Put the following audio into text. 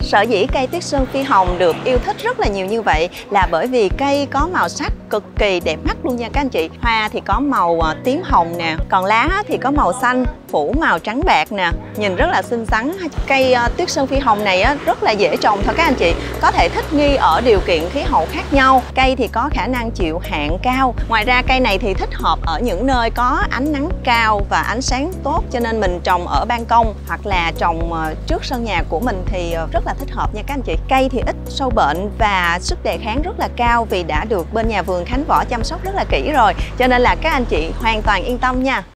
Sở dĩ cây tuyết sơn phi hồng được yêu thích rất là nhiều như vậy là bởi vì cây có màu sắc cực kỳ đẹp mắt luôn nha các anh chị. Hoa thì có màu tím hồng nè, còn lá thì có màu xanh, phủ màu trắng bạc nè, nhìn rất là xinh xắn. Cây tuyết sơn phi hồng này rất là dễ trồng thôi các anh chị, có thể thích nghi ở điều kiện khí hậu khác nhau. Cây thì có khả năng chịu hạn cao. Ngoài ra cây này thì thích hợp ở những nơi có ánh nắng cao và ánh sáng tốt, cho nên mình trồng ở ban công hoặc là trồng trước sân nhà của mình thì rất là thích hợp nha các anh chị. Cây thì ít sâu bệnh và sức đề kháng rất là cao vì đã được bên nhà vườn Khánh Võ chăm sóc rất là kỹ rồi, cho nên là các anh chị hoàn toàn yên tâm nha.